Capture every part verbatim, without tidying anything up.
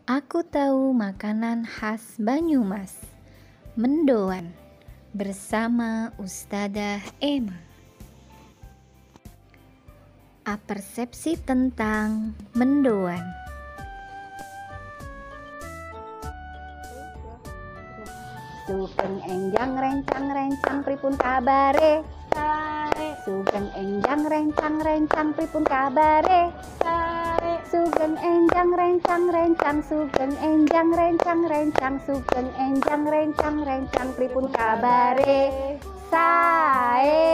Aku tahu makanan khas Banyumas, mendoan, bersama Ustadzah Emma. Apersepsi tentang mendoan. Sugeng enjang rencang rencang pripun kabare? Sae. Sugeng enjang rencang rencang pripun kabare? Sae. Sugeng enjang rencang rencang sugeng enjang rencang rencang sugeng enjang rencang rencang pripun kabare? Sae.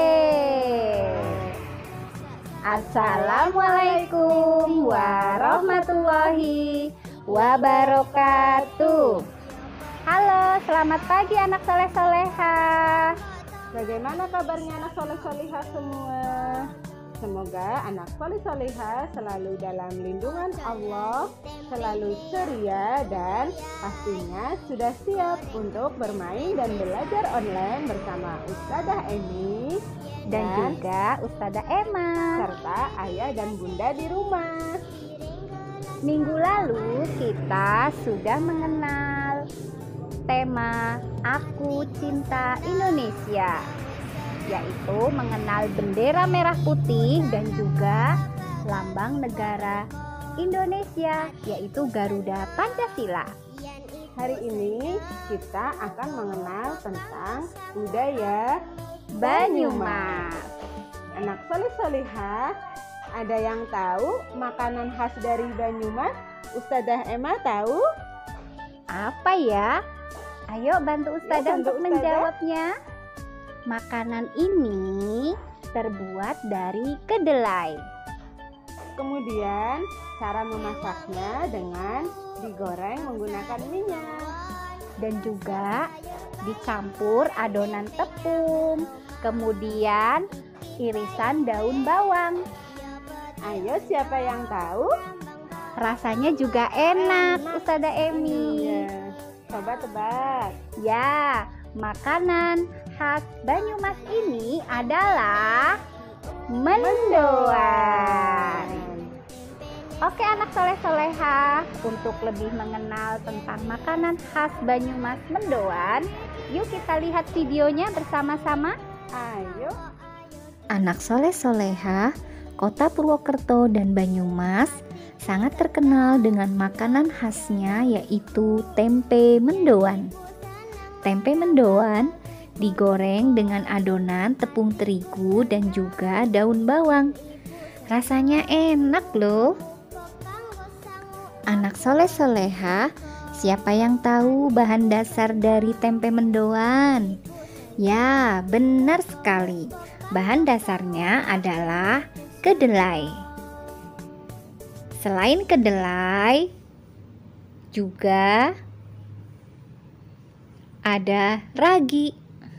Assalamualaikum warahmatullahi wabarakatuh. Halo, selamat pagi anak soleh-soleha. Bagaimana kabarnya anak soleh-soleha semua? Semoga anak soleh-soleha selalu dalam lindungan Allah, selalu ceria dan pastinya sudah siap untuk bermain dan belajar online bersama Ustadzah Emi Dan, dan juga Ustadzah Emma serta ayah dan bunda di rumah. Minggu lalu kita sudah mengenal tema Aku Cinta Indonesia, yaitu mengenal bendera merah putih dan juga lambang negara Indonesia, yaitu Garuda Pancasila. Hari ini kita akan mengenal tentang budaya Banyumas. Anak soleh-soleha, ada yang tahu makanan khas dari Banyumas? Ustadzah Emma tahu? Apa ya? Ayo bantu Ustadzah ya, untuk Ustadzah. menjawabnya. Makanan ini terbuat dari kedelai. Kemudian cara memasaknya dengan digoreng menggunakan minyak. Dan juga dicampur adonan tepung, kemudian irisan daun bawang. Ayo siapa yang tahu? Rasanya juga enak, enak. Ustadzah Emi. Ya, coba tebak. Ya, makanan khas Banyumas ini adalah mendoan. Oke anak soleh-soleha, untuk lebih mengenal tentang makanan khas Banyumas mendoan, yuk kita lihat videonya bersama-sama. Ayo. Anak soleh-soleha, Kota Purwokerto dan Banyumas sangat terkenal dengan makanan khasnya, yaitu tempe mendoan. Tempe mendoan digoreng dengan adonan tepung terigu dan juga daun bawang. Rasanya enak loh. Anak soleh-soleha, siapa yang tahu bahan dasar dari tempe mendoan? Ya, benar sekali. Bahan dasarnya adalah kedelai. Selain kedelai, juga ada ragi.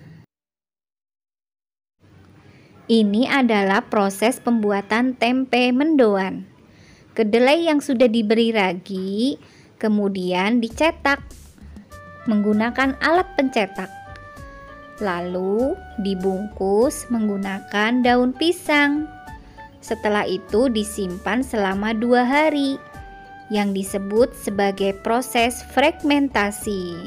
Ini adalah proses pembuatan tempe mendoan. Kedelai yang sudah diberi ragi kemudian dicetak menggunakan alat pencetak. Lalu dibungkus menggunakan daun pisang. Setelah itu disimpan selama dua hari yang disebut sebagai proses fermentasi.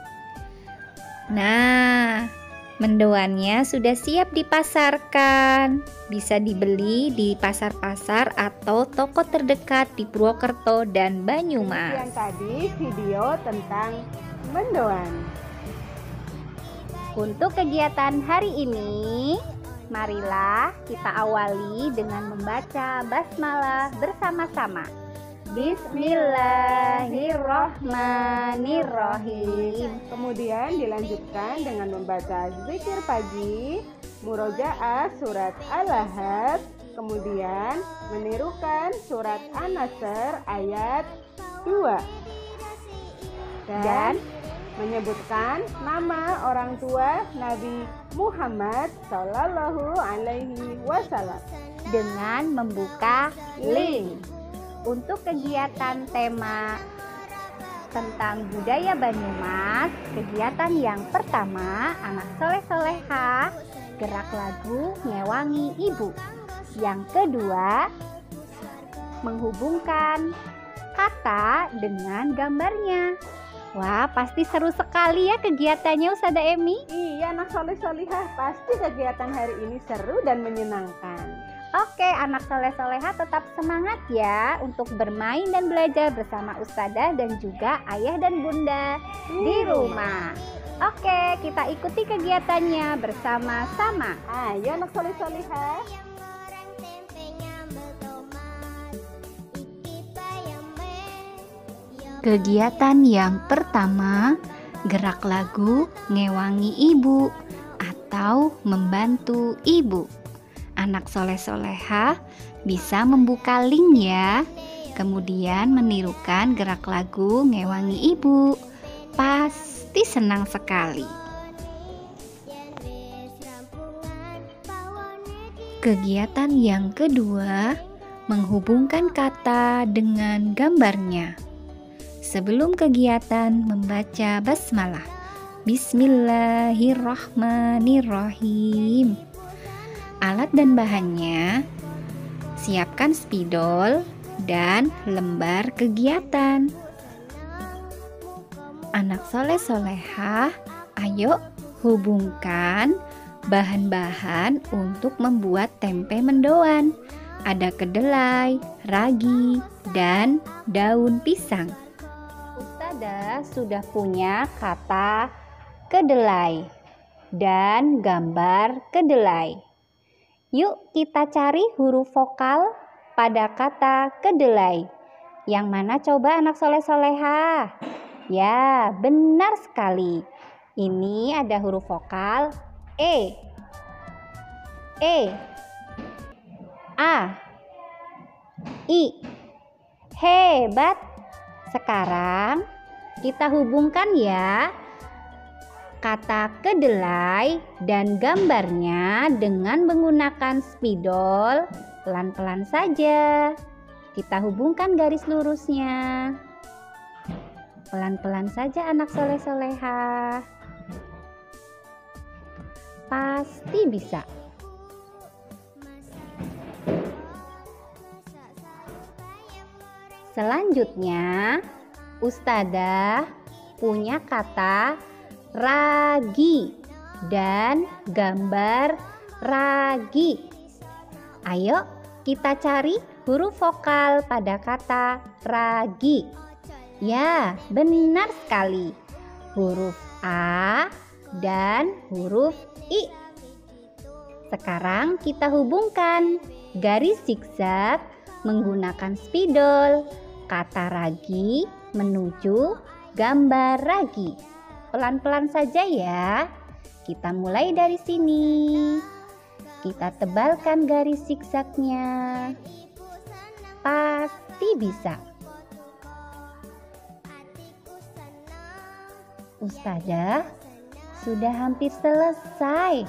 Nah, mendoannya sudah siap dipasarkan. Bisa dibeli di pasar-pasar atau toko terdekat di Purwokerto dan Banyumas. Yang tadi video tentang mendoan. Untuk kegiatan hari ini, marilah kita awali dengan membaca basmalah bersama-sama. Bismillahirrahmanirrahim. Kemudian dilanjutkan dengan membaca zikir pagi, murojaah surat Al-Lahab, kemudian menirukan surat An-Nasr ayat dua. Dan, Dan menyebutkan nama orang tua Nabi Muhammad Sallallahu Alaihi Wasallam dengan membuka link. Untuk kegiatan tema tentang budaya Banyumas, kegiatan yang pertama, anak soleh-soleha gerak lagu ngewangi ibu. Yang kedua, menghubungkan kata dengan gambarnya. Wah, pasti seru sekali ya kegiatannya Ustazah Emi. Iya anak soleh solihah, pasti kegiatan hari ini seru dan menyenangkan. Oke, anak soleh soleha tetap semangat ya untuk bermain dan belajar bersama Ustazah dan juga ayah dan bunda di rumah. Oke, kita ikuti kegiatannya bersama-sama. Ayo anak soleh solihah. Kegiatan yang pertama, gerak lagu ngewangi ibu atau membantu ibu. Anak soleh-soleha bisa membuka link ya, kemudian menirukan gerak lagu ngewangi ibu. Pasti senang sekali. Kegiatan yang kedua, menghubungkan kata dengan gambarnya. Sebelum kegiatan membaca basmalah, Bismillahirrahmanirrahim. Alat dan bahannya, siapkan spidol dan lembar kegiatan. Anak soleh-solehah, ayo hubungkan bahan-bahan untuk membuat tempe mendoan. Ada kedelai, ragi, dan daun pisang. Ustazah sudah punya kata kedelai dan gambar kedelai. Yuk kita cari huruf vokal pada kata kedelai. Yang mana coba anak soleh-soleha? Ya, benar sekali. Ini ada huruf vokal E, E, A, I. Hebat. Sekarang kita hubungkan ya kata kedelai dan gambarnya dengan menggunakan spidol. Pelan-pelan saja kita hubungkan garis lurusnya. Pelan-pelan saja anak soleh-soleha. Pasti bisa. Selanjutnya, Ustazah punya kata ragi dan gambar ragi. Ayo kita cari huruf vokal pada kata ragi. Ya, benar sekali. Huruf A dan huruf I. Sekarang kita hubungkan garis zigzag menggunakan spidol. Kata ragi menuju gambar ragi. Pelan-pelan saja ya. Kita mulai dari sini. Kita tebalkan garis zigzagnya. Pasti bisa. Ustazah sudah hampir selesai.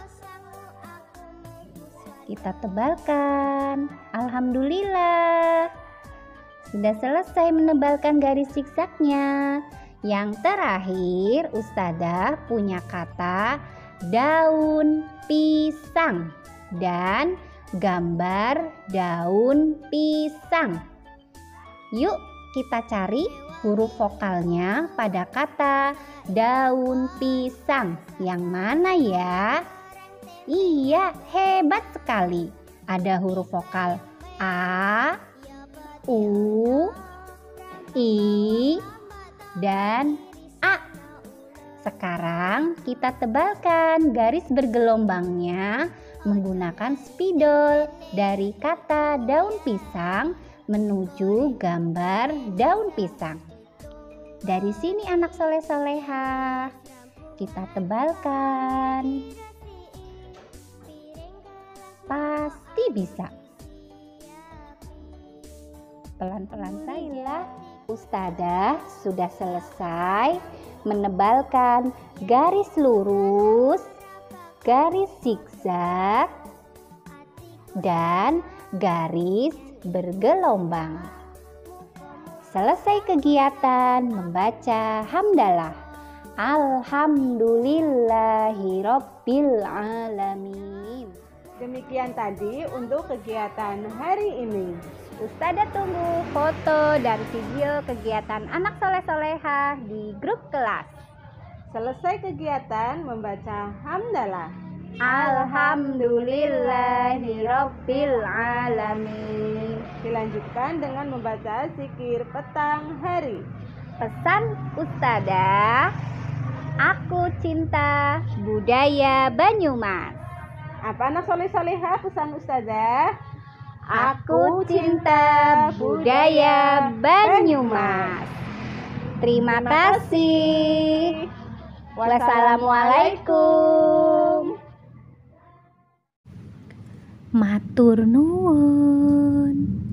Kita tebalkan. Alhamdulillah. Sudah selesai menebalkan garis zigzagnya. Yang terakhir, Ustazah punya kata daun pisang dan gambar daun pisang. Yuk kita cari huruf vokalnya pada kata daun pisang. Yang mana ya? Iya, hebat sekali. Ada huruf vokal A, U, I, dan A. Sekarang kita tebalkan garis bergelombangnya menggunakan spidol dari kata daun pisang menuju gambar daun pisang. Dari sini anak soleh-soleha, kita tebalkan. Pasti bisa. Pelan-pelan saja. Ustazah sudah selesai menebalkan garis lurus, garis zigzag, dan garis bergelombang. Selesai kegiatan membaca hamdalah. Alhamdulillahirabbil alamin. Demikian tadi untuk kegiatan hari ini. Ustazah tunggu foto dan video kegiatan anak soleh-solehah di grup kelas. Selesai kegiatan membaca hamdalah. Alhamdulillahirabbil alamin. Dilanjutkan dengan membaca zikir petang hari. Pesan Ustazah, aku cinta budaya Banyumas. Apa anak soleh-solehah pesan Ustazah? Aku cinta budaya Banyumas. Terima kasih. Wassalamualaikum. Matur nuwun.